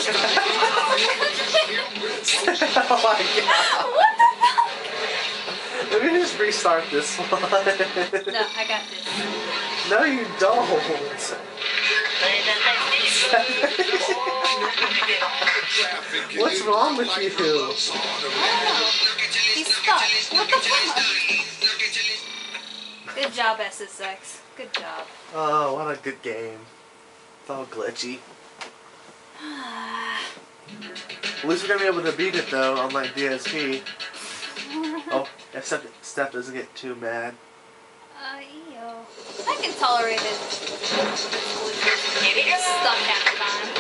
Oh my god. What the fuck? Let me just restart this one. No, I got this. No, you don't. What's wrong with you? I don't know. He's stuck. What the fuck? Good job, SSX. Good job. Oh, what a good game. It's all glitchy. At least we're gonna be able to beat it though, unlike DSP. Oh, except Steph doesn't get too mad. Ew. I can tolerate it. Stuck half the time.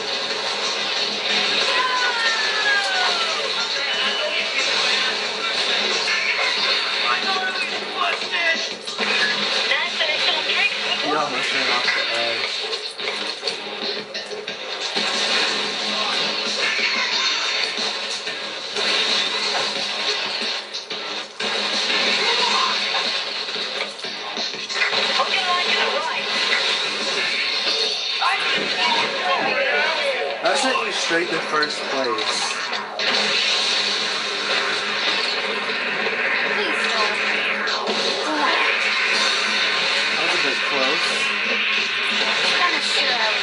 He almost ran off the edge. I sent you straight to first place. Please don't. That was a bit close. I'm kind of sure I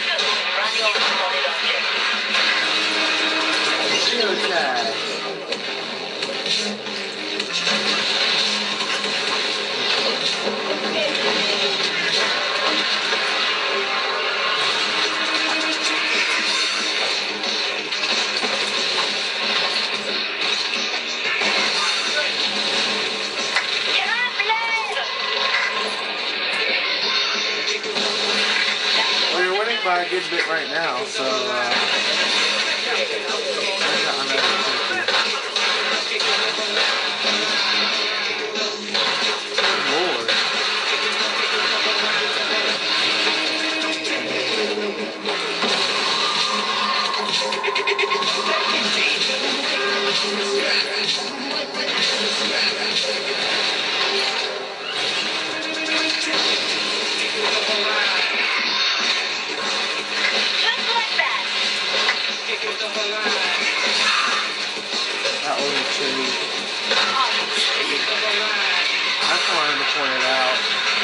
was. Geotag. Well, you're winning by a good bit right now, so Lord. That was chilly. I just wanted to point it out.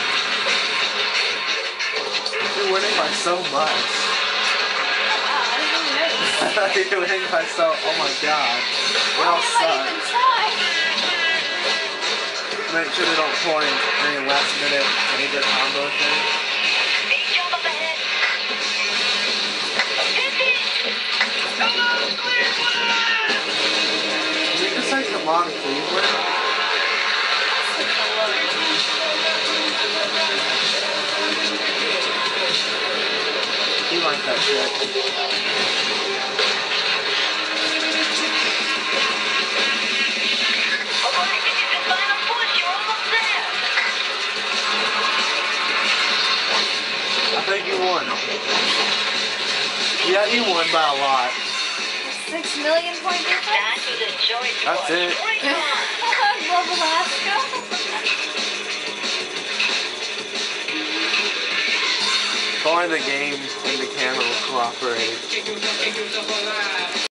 You're winning by so much. Wow, I didn't even notice. You're winning by so. Oh my god. They all Why suck. am I even trying? Make sure they don't pull any last minute major combo thing. You just say come on, Cleveland. You like that shit. I think you won. Yeah, you won by a lot. 6 million point difference? That's it. Love Alaska. If only the game and the camera will cooperate.